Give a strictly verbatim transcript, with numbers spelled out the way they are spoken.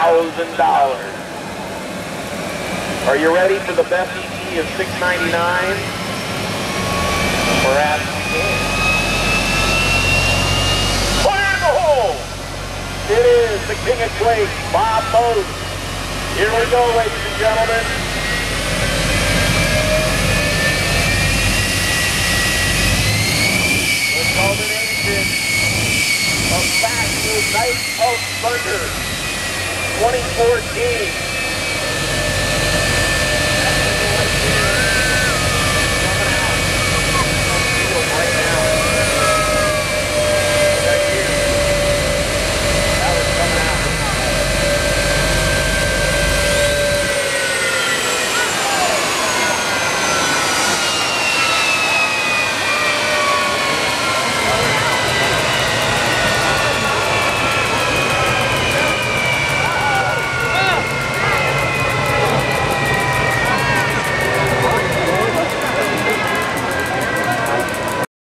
thousand dollars. Are you ready for the best E T of six ninety-nine? Perhaps we can. Fire in the hole! It is the king of quakes, Bob Mose. Here we go, ladies and gentlemen. The culmination of Fast Night of Thunder twenty fourteen.